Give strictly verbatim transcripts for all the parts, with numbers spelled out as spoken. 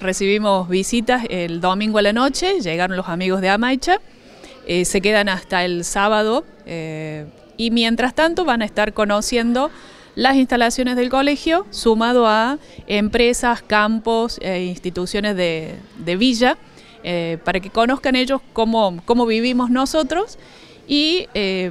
recibimos visitas el domingo a la noche, llegaron los amigos de Amaicha, eh, se quedan hasta el sábado eh, y mientras tanto van a estar conociendo las instalaciones del colegio, sumado a empresas, campos e instituciones de, de villa, eh, para que conozcan ellos cómo, cómo vivimos nosotros y eh,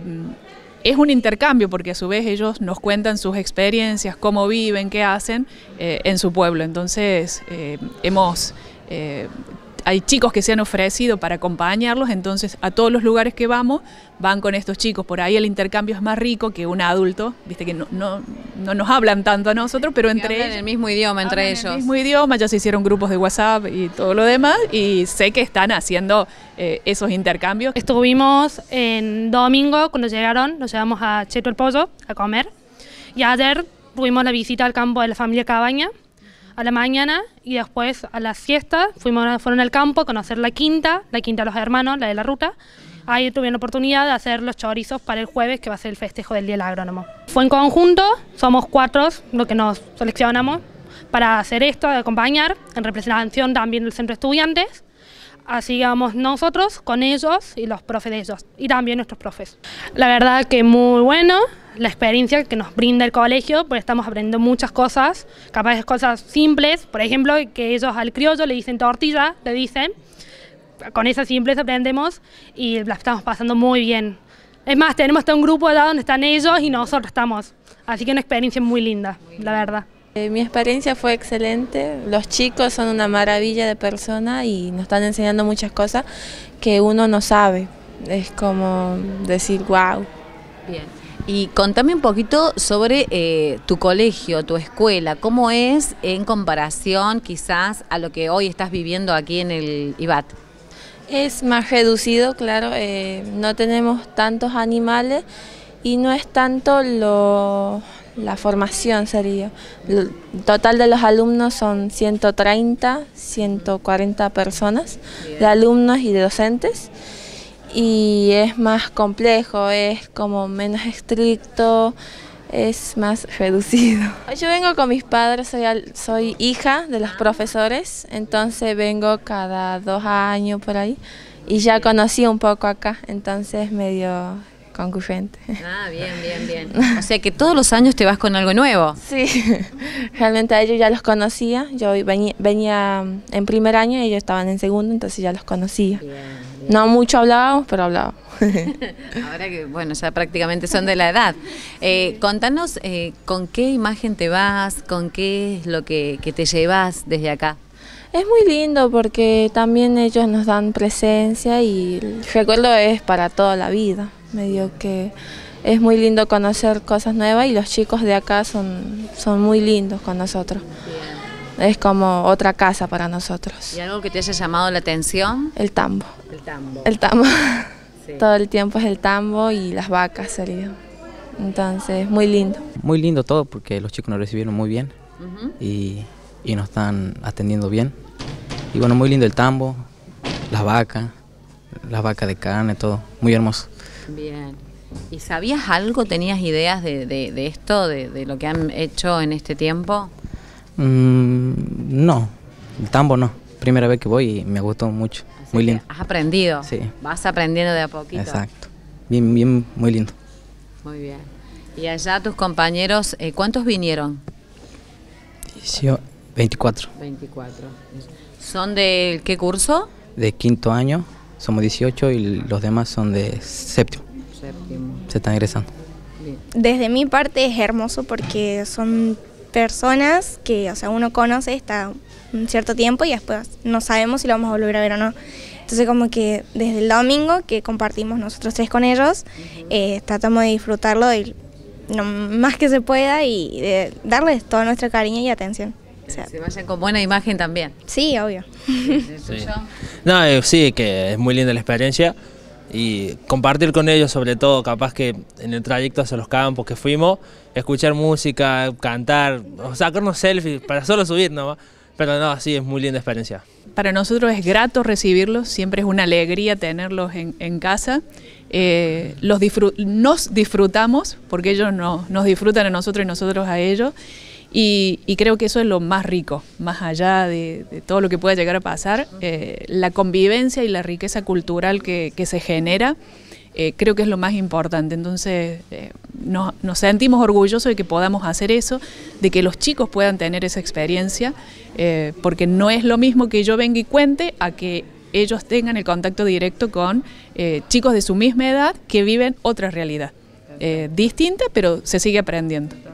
es un intercambio porque a su vez ellos nos cuentan sus experiencias, cómo viven, qué hacen eh, en su pueblo. Entonces eh, hemos... Eh, hay chicos que se han ofrecido para acompañarlos, entonces a todos los lugares que vamos van con estos chicos. Por ahí el intercambio es más rico que un adulto, viste que no, no, no nos hablan tanto a nosotros, pero entre ellos... Hablan el mismo idioma entre ellos. el mismo idioma, ya se hicieron grupos de WhatsApp y todo lo demás, y sé que están haciendo eh, esos intercambios. Estuvimos en domingo, cuando llegaron, nos llevamos a Cheto el Pollo a comer, y ayer tuvimos la visita al campo de la familia Cabaña, a la mañana, y después a la siesta fuimos, fueron al campo a conocer la quinta, la quinta de los hermanos, la de la ruta. Ahí tuvieron la oportunidad de hacer los chorizos para el jueves, que va a ser el festejo del Día del Agrónomo. Fue en conjunto, somos cuatro los que nos seleccionamos para hacer esto, de acompañar, en representación también del centro de estudiantes. Así que vamos nosotros con ellos y los profes de ellos, y también nuestros profes. La verdad que muy bueno la experiencia que nos brinda el colegio, porque estamos aprendiendo muchas cosas, capaz de cosas simples, por ejemplo, que ellos al criollo le dicen tortilla, le dicen, con esa simpleza aprendemos y la estamos pasando muy bien. Es más, tenemos hasta un grupo allá donde están ellos y nosotros estamos, así que una experiencia muy linda, la verdad. Eh, mi experiencia fue excelente, los chicos son una maravilla de persona y nos están enseñando muchas cosas que uno no sabe, es como decir wow. Bien. Y contame un poquito sobre eh, tu colegio, tu escuela, ¿cómo es en comparación quizás a lo que hoy estás viviendo aquí en el I B A T? Es más reducido, claro, eh, no tenemos tantos animales y no es tanto lo, la formación sería. El total de los alumnos son ciento treinta, ciento cuarenta personas, Bien. de alumnos y de docentes. Y es más complejo, es como menos estricto, es más reducido. Yo vengo con mis padres, soy, soy hija de los profesores, entonces vengo cada dos años por ahí y ya conocí un poco acá, entonces medio concurrente. Ah, bien, bien, bien. O sea que todos los años te vas con algo nuevo. Sí, realmente a ellos ya los conocía, yo venía, venía en primer año y ellos estaban en segundo, entonces ya los conocía. Bien. No mucho hablábamos, pero hablábamos. Ahora que, bueno, ya prácticamente son de la edad. Eh, contanos eh, con qué imagen te vas, con qué es lo que, que te llevas desde acá. Es muy lindo porque también ellos nos dan presencia y el recuerdo es para toda la vida. Medio que es muy lindo conocer cosas nuevas y los chicos de acá son, son muy lindos con nosotros. Bien. Es como otra casa para nosotros. ¿Y algo que te haya llamado la atención? El tambo. El tambo. El tambo. Sí. Todo el tiempo es el tambo y las vacas sería. Entonces, muy lindo. Muy lindo todo porque los chicos nos recibieron muy bien uh-huh. y, y nos están atendiendo bien. Y bueno, muy lindo el tambo, las vacas, las vacas de carne, todo. Muy hermoso. Bien. ¿Y sabías algo, tenías ideas de, de, de esto, de, de lo que han hecho en este tiempo? Mm, no, el tambo no. Primera vez que voy y me gustó mucho. Así muy lindo. ¿Has aprendido? Sí. Vas aprendiendo de a poquito. Exacto. Bien, bien, muy lindo. Muy bien. ¿Y allá tus compañeros, eh, cuántos vinieron? Yo, veinticuatro. veinticuatro. ¿Son de qué curso? De quinto año, somos dieciocho y los demás son de séptimo. Séptimo. Se están egresando. Bien. Desde mi parte es hermoso porque son personas que, o sea, uno conoce, está un cierto tiempo y después no sabemos si lo vamos a volver a ver o no. Entonces como que desde el domingo que compartimos nosotros tres con ellos, uh-huh. eh, tratamos de disfrutarlo de lo más que se pueda y de darles todo nuestro cariño y atención. O sea, se vayan con buena imagen también. Sí, obvio. Sí. No, eh, sí, que es muy linda la experiencia y compartir con ellos, sobre todo, capaz que en el trayecto hacia los campos que fuimos, escuchar música, cantar, o sacarnos selfies para solo subir nomás. Pero no, sí, es muy linda experiencia. Para nosotros es grato recibirlos, siempre es una alegría tenerlos en, en casa. Eh, los disfrut nos disfrutamos, porque ellos no, nos disfrutan a nosotros y nosotros a ellos. Y, y creo que eso es lo más rico, más allá de, de todo lo que pueda llegar a pasar, eh, la convivencia y la riqueza cultural que, que se genera, eh, creo que es lo más importante. Entonces eh, nos, nos sentimos orgullosos de que podamos hacer eso, de que los chicos puedan tener esa experiencia, eh, porque no es lo mismo que yo venga y cuente a que ellos tengan el contacto directo con eh, chicos de su misma edad que viven otra realidad, eh, distinta, pero se sigue aprendiendo.